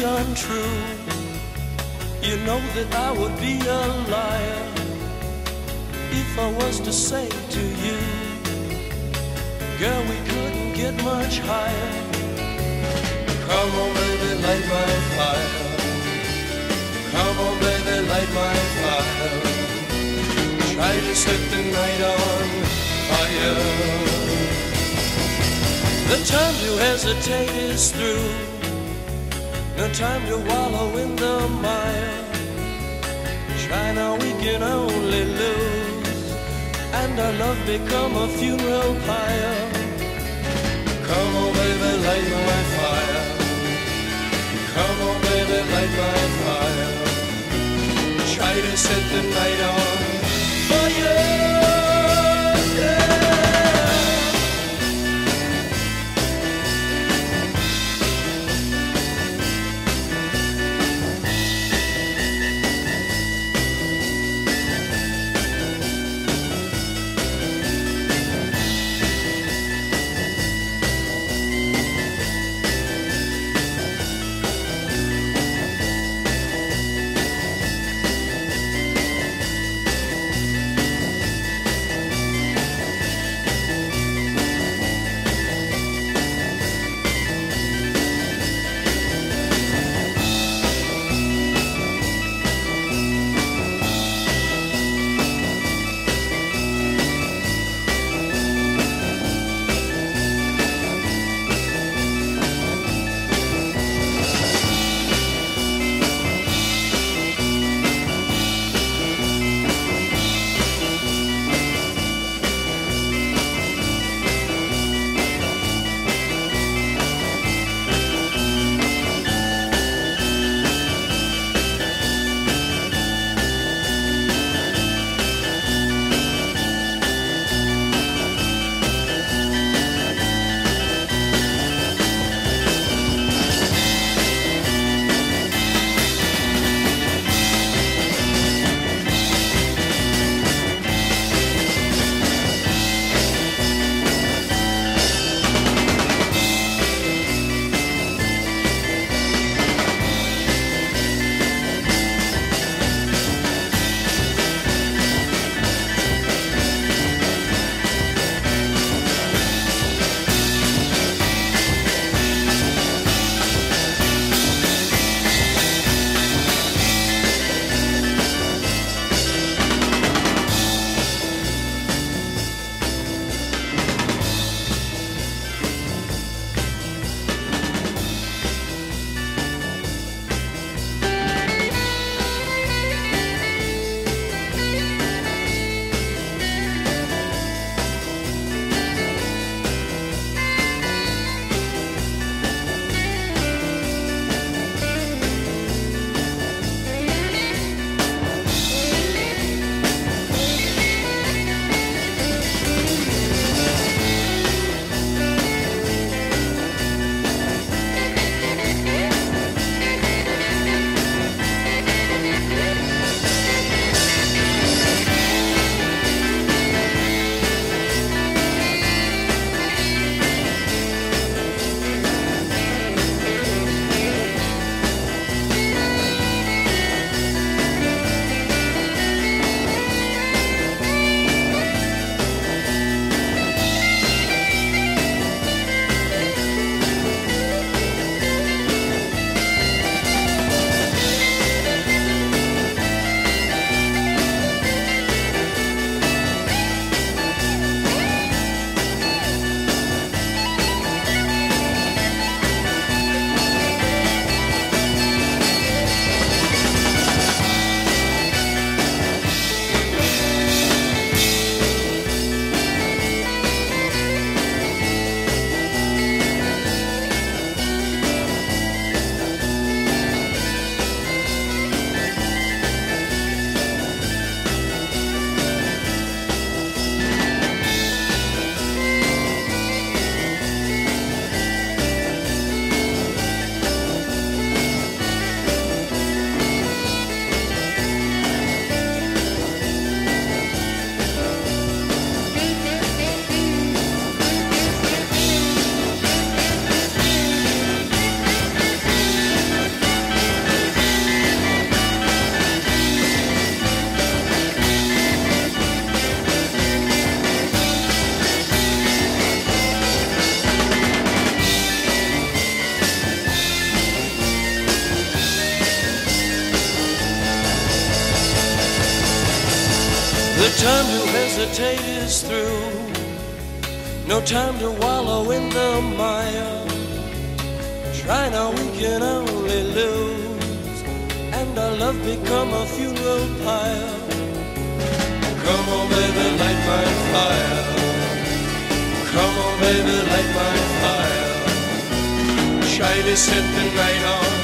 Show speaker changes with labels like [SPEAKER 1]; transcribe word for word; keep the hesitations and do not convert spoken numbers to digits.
[SPEAKER 1] untrue, you know that I would be a liar if I was to say to you, girl, we couldn't get much higher. Come on, baby, light my fire. Come on, baby, light my fire. Try to set the night on fire. The time to hesitate is through. No time to wallow in the mire. Try now, we can only lose, and our love become a funeral pyre. Come on, baby, light my fire. Come on, baby, light my fire. Try to set the night on fire. The time to hesitate is through. No time to wallow in the mire. Try now, we can only lose, and our love become a funeral pyre. Come on, baby, light my fire. Come on, baby, light my fire. Try to set the night on